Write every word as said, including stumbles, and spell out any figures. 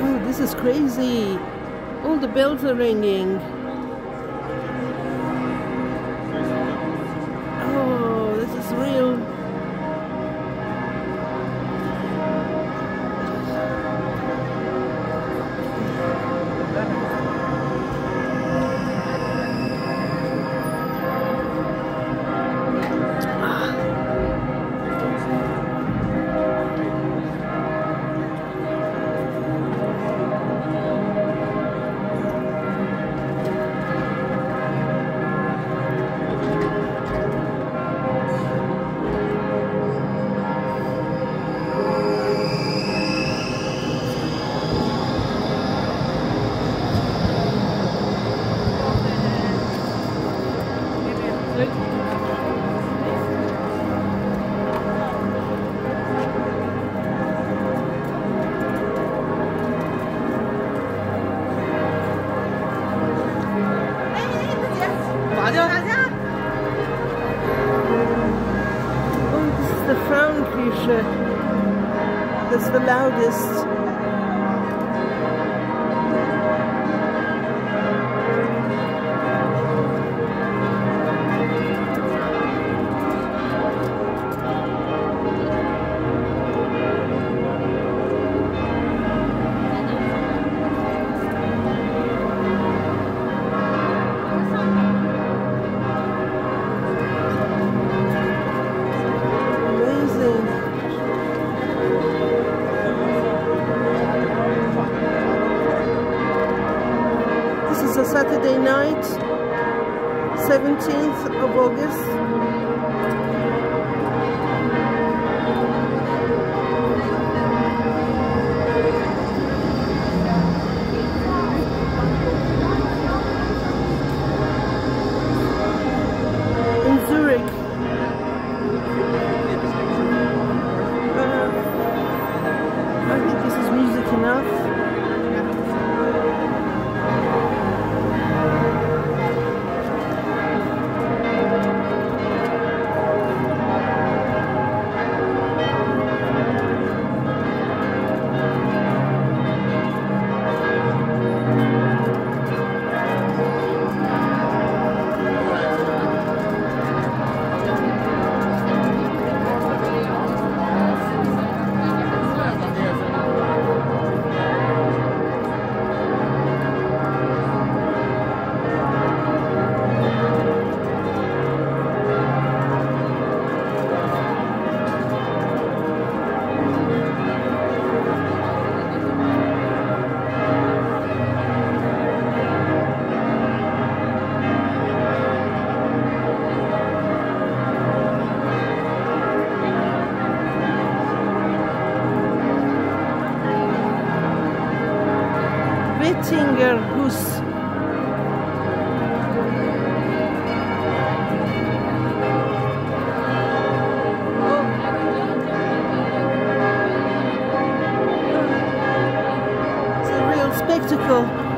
Oh, this is crazy. All the bells are ringing. Oh, this is real. Oh, this is the Frauenkirche. That's the loudest. It's a Saturday night, seventeenth of August. In Zurich. Uh, I think this is music enough. Who's it's a real spectacle.